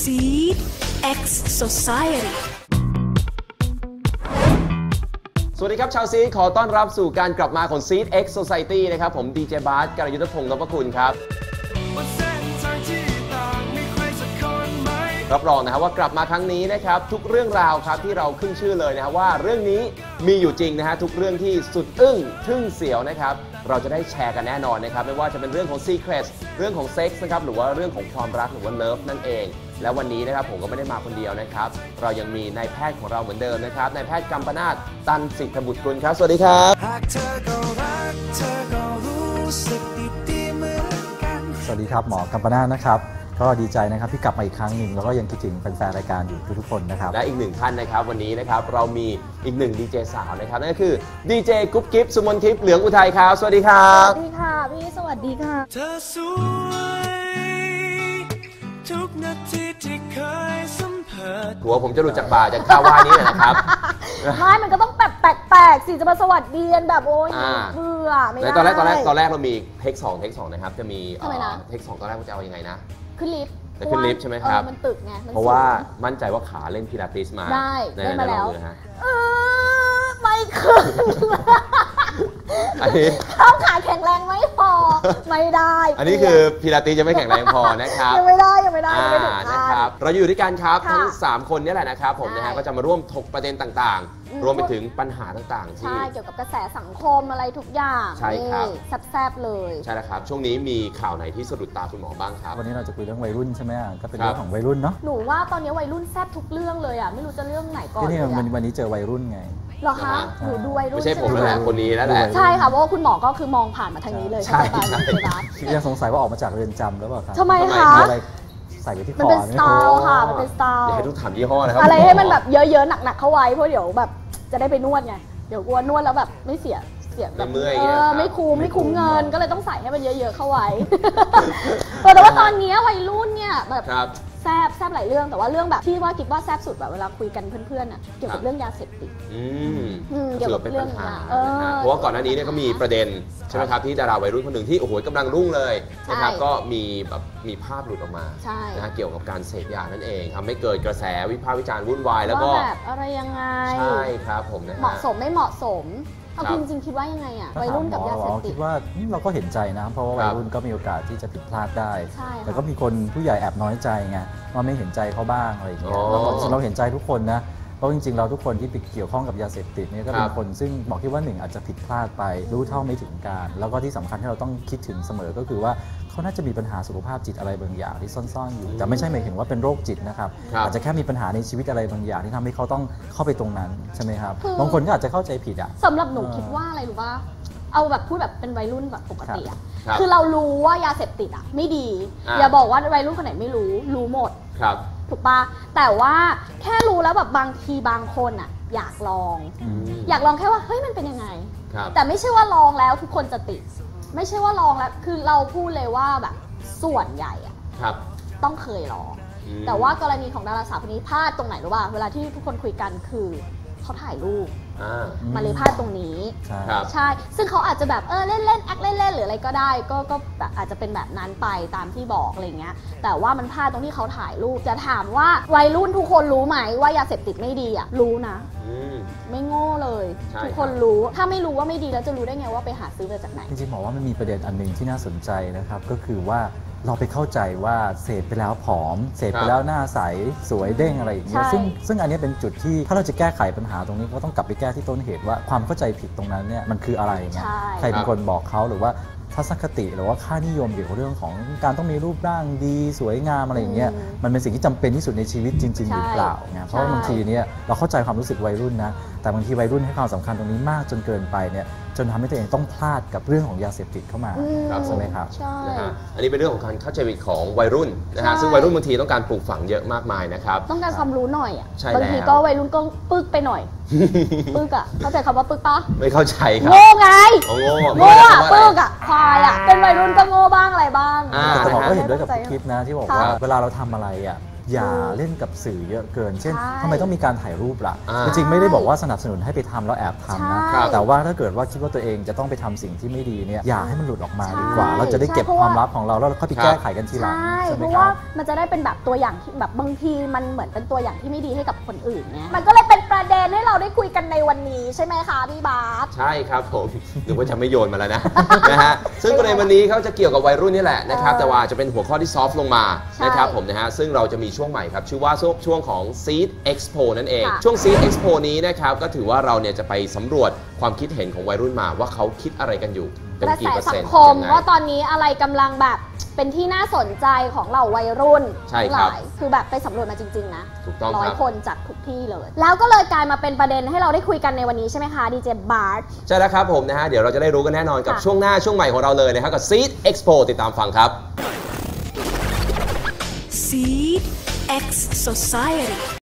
Seed X Society สวัสดีครับชาวซีดขอต้อนรับสู่การกลับมาของ Seed X Society นะครับผมดีเจบาสกัลยุทธพงศ์นพคุณครับรับรองนะครับว่ากลับมาครั้งนี้นะครับทุกเรื่องราวครับที่เราขึ้นชื่อเลยนะครับว่าเรื่องนี้มีอยู่จริงนะฮะทุกเรื่องที่สุดอึ้งทึ่งเสียวนะครับเราจะได้แชร์กันแน่นอนนะครับไม่ว่าจะเป็นเรื่องของ Secret เรื่องของเซ็กส์นะครับหรือว่าเรื่องของความรักหรือว่าเลิฟนั่นเองและวันนี้นะครับผมก็ไม่ได้มาคนเดียวนะครับเรายังมีนายแพทย์ของเราเหมือนเดิมนะครับนายแพทย์กัมปนาทตันสิทธบุตรกุลครับสวัสดีครับสวัสดีครับหมอกัมปนาทนะครับก็ดีใจนะครับที่กลับมาอีกครั้งหนึ่งแล้วก็ยังคิดถึงแฟนๆรายการอยู่ทุกคนนะครับและอีกหนึ่งท่านนะครับวันนี้นะครับเรามีอีกหนึ่งดีเจสาวนะครับนั่นก็คือดีเจกุ๊บกิ๊บสุมนทิพย์เหลืองอุทัยครับสวัสดีครับสวัสดีค่ะพี่สวัสดีค่ะเธอสวยทุกนาทีที่เคยสัมผัสหัวผมจะหลุดจากบ่าจากท่าว่ายนี้เลยนะครับไม่มันก็ต้องแปลกสิจะมาสวัสดีกันแบบโอ้ยเบื่อไม่ได้ตอนแรกเรามีเทค2นะครับจะมีเทค2ตอนแรกมันจะเอายังไงนะขึ้นลิฟต์จะขึ้นลิฟต์ใช่ไหมครับมันตึกไงเพราะว่ามั่นใจว่าขาเล่นพิลาทิสมาได้เล่นมาแล้วไม่ขึ้นข้าวขาแข็งแรงไม่พอไม่ได้อันนี้คือพิลาทิสจะไม่แข็งแรงพอนะครับยังไม่ได้นะครับเราอยู่ด้วยกันครับทั้ง3คนนี่แหละนะครับผมนะฮะก็จะมาร่วมถกประเด็นต่างๆรวมไปถึงปัญหาต่างๆที่ใช่เกี่ยวกับกระแสสังคมอะไรทุกอย่างใช่ครับแซ่บๆเลยใช่แล้วครับช่วงนี้มีข่าวไหนที่สะดุดตาคุณหมอบ้างครับวันนี้เราจะคุยเรื่องวัยรุ่นใช่ไหมก็เป็นเรื่องของวัยรุ่นเนาะหนูว่าตอนนี้วัยรุ่นแซ่บทุกเรื่องเลยอ่ะไม่รู้จะเรื่องไหนก่อนนี่วันนี้เจอวัยรุ่นไงหรอคะหนูดูวัยรุ่นไม่ใช่ผมแล้วแหละคนนี้แล้วแหละใช่ค่ะเพราะว่าคุณหมอก็คือมองผ่านมาทางนี้เลยใช่ยังสงสัยว่าออกมาจากเรือนจำหรือเปล่าครับทำไมคะใส่ไปที่คอมันเป็นสไตล์ค่ะมันเป็นสไตล์อย่าให้ทุกถามยี่ห้อนะครับอะไรให้มันแบบเยอะๆหนักๆเข้าไว้เพราะเดี๋ยวแบบจะได้ไปนวดไงเดี๋ยวกลัวนวดแล้วแบบไม่เสียแบบไม่คุ้มเงินก็เลยต้องใส่ให้มันเยอะๆเข้าไว้แต่ว่าตอนนี้วัยรุ่นเนี่ยแบบแซบหลายเรื่องแต่ว่าเรื่องแบบที่ว่าคิดว่าแซบสุดแบบเวลาคุยกันเพื่อนๆอ่ะเกี่ยวกับเรื่องยาเสพติดเกี่ยวกับเรื่องเพราะว่าก่อนหน้านี้เนี่ยก็มีประเด็นใช่ไหมครับที่ดาราวัยรุ่นคนหนึ่งที่โอ้โหกำลังรุ่งเลยนะครับก็มีภาพหลุดออกมาเกี่ยวกับการเสพยานั่นเองทำให้เกิดกระแสวิพากษ์วิจารณ์วุ่นวายแล้วก็แบบอะไรยังไงใช่ครับผมนะเหมาะสมไม่เหมาะสมเอาจริงๆคิดว่ายังไงอ่ะวัยรุ่นกับยาเสพติดคิดว่าเราก็เห็นใจนะเพราะว่าวัยรุ่นก็มีโอกาสที่จะผิดพลาดได้แต่ก็มีคนผู้ใหญ่แอบน้อยใจไงว่าไม่เห็นใจเขาบ้างอะไรอย่างเงี้ยเราเห็นใจทุกคนนะเพราะจริงๆเราทุกคนที่ไปเกี่ยวข้องกับยาเสพติดนี่ก็เป็นคนซึ่งบอกที่ว่าหนึ่งอาจจะผิดพลาดไปรู้เท่าไม่ถึงการแล้วก็ที่สำคัญที่เราต้องคิดถึงเสมอก็คือว่าเขาน่าจะมีปัญหาสุขภาพจิตอะไรบางอย่างที่ซ่อนๆอยู่แต่ไม่ใช่หมายถึงว่าเป็นโรคจิตนะครับอาจจะแค่มีปัญหาในชีวิตอะไรบางอย่างที่ทำให้เขาต้องเข้าไปตรงนั้นใช่ไหมครับบางคนก็อาจจะเข้าใจผิดอ่ะสำหรับหนูคิดว่าอะไรรู้ป่ะเอาแบบพูดแบบเป็นวัยรุ่นแบบปกติอ่ะคือเรารู้ว่ายาเสพติดอ่ะไม่ดีอย่าบอกว่าวัยรุ่นคนไหนไม่รู้หมดถูกปะแต่ว่าแค่รู้แล้วแบบบางทีบางคนอ่ะอยากลองแค่ว่าเฮ้ยมันเป็นยังไงแต่ไม่ใช่ว่าลองแล้วทุกคนจะติดไม่ใช่ว่าลองแล้วคือเราพูดเลยว่าแบบส่วนใหญ่อ่ะต้องเคยลองแต่ว่ากรณีของดาราสาวคนนี้พลาดตรงไหนรู้ป่ะเวลาที่ทุกคนคุยกันคือเขาถ่ายรูปมาเลยพลาดตรงนี้ใช่ซึ่งเขาอาจจะแบบเล่นแอคเล่นหรืออะไรก็ได้ก็แบบอาจจะเป็นแบบนั้นไปตามที่บอกอะไรเงี้ยแต่ว่ามันพลาดตรงที่เขาถ่ายรูปจะถามว่าวัยรุ่นทุกคนรู้ไหมว่ายาเสพติดไม่ดีอ่ะรู้นะไม่โง่เลยทุกคนรู้ถ้าไม่รู้ว่าไม่ดีแล้วจะรู้ได้ไงว่าไปหาซื้อมาจากไหนจริงๆบอกว่ามันมีประเด็นอันนึงที่น่าสนใจนะครับก็คือว่าเราไปเข้าใจว่าเสพไปแล้วผอมเสพไปแล้วหน้าใสสวยเด้งอะไรอย่างเงี้ยซึ่งอันนี้เป็นจุดที่ถ้าเราจะแก้ไขปัญหาตรงนี้ก็ต้องกลับไปแก้ที่ต้นเหตุว่าความเข้าใจผิดตรงนั้นเนี่ยมันคืออะไรเงี้ยใครเป็นคนบอกเขาหรือว่าทัศนคติหรือว่าค่านิยมเกี่ยวกับเรื่องของการต้องมีรูปร่างดีสวยงามอะไรอย่างเงี้ยมันเป็นสิ่งที่จำเป็นที่สุดในชีวิตจริงๆหรือเปล่าเนี่ยเพราะว่าบางทีเนี่ยเราเข้าใจความรู้สึกวัยรุ่นนะแต่บางทีวัยรุ่นให้ความสำคัญตรงนี้มากจนเกินไปเนี่ยจนทำให้ตัวเองต้องพลาดกับเรื่องของยาเสพติดเข้ามาใช่ไหมครับอันนี้เป็นเรื่องของการเข้าใจผิดของวัยรุ่นนะฮะซึ่งวัยรุ่นบางทีต้องการปลูกฝังเยอะมากมายนะครับต้องการความรู้หน่อยอ่ะบางทีก็วัยรุ่นก็ปึกไปหน่อยปึกอ่ะเข้าใจคำว่าปึกปะไม่เข้าใจครับโง่ไงโง่อ่ะปึกอ่ะควายอ่ะเป็นวัยรุ่นก็โง่บ้างอะไรบ้างแต่ผมก็เห็นด้วยกับคลิปนะที่บอกว่าเวลาเราทำอะไรอ่ะอย่าเล่นกับสื่อเยอะเกิน เช่นใช่ทำไมต้องมีการถ่ายรูปล่ะอ่าจริงๆไม่ได้บอกว่าสนับสนุนให้ไปทำแล้วแอบทำนะใช่แต่ว่าถ้าเกิดว่าคิดว่าตัวเองจะต้องไปทำสิ่งที่ไม่ดีเนี่ยอย่าให้มันหลุดออกมาใช่ดีกว่า เราจะได้เก็บใช่เพราะคว่าวามลับของเราแล้วเราค่อยไปแก้ไขกันทีหลังใช่ใช่ไหเพมราะคว่ารับมันจะได้เป็นแบบตัวอย่างที่แบบบางทีมันเหมือนเป็นตัวอย่างที่ไม่ดีให้กับคนอื่นเนี่ยมันก็เลยเป็นประเด็นให้เราได้คุยกันในวันนี้ใช่ไหมคะพี่บาสใช่ครับผมหรือว่าจะไม่โยนมาแล้วนะ นะฮะซึ่งประเด็นวันนี้เขาจะเกี่ยวกับวัยรุ่นนี่แหละนะครับแต่ว่าจะเป็นหัวข้อที่ซอฟต์ลงมาใช่นะครับผมนะฮะซึ่งเราจะมีช่วงใหม่ครับชื่อว่าช่วงของ Seed Expo นั่นเองค่ะช่วง Seed Expo นี้นะครับก็ถือว่าเราเนี่ยจะไปสำรวจความคิดเห็นของวัยรุ่นมาว่าเขาคิดอะไรกันอยู่เป็นกระกี่แสเปอร์สัเซ็นงต์คมยังไงว่าตอนนี้อะไรกำลังแบบเป็นที่น่าสนใจของเหล่าวัยรุ่นใช่ทั้งครับหลายคือแบบไปสำรวจมาจริง ๆ นะถูกต้องร้อยครับคนจากทุกที่เลย แล้วก็เลยกลายมาเป็นประเด็นให้เราได้คุยกันในวันนี้ใช่ไหมคะดีเจบาร์ใช่แล้วครับผมนะฮะเดี๋ยวเราจะได้รู้กันแน่นอนกับค่ะช่วงหน้าช่วงใหม่ของเราเลยนะครับกับ Seed Expo ติดตามฟังครับ Seed X Society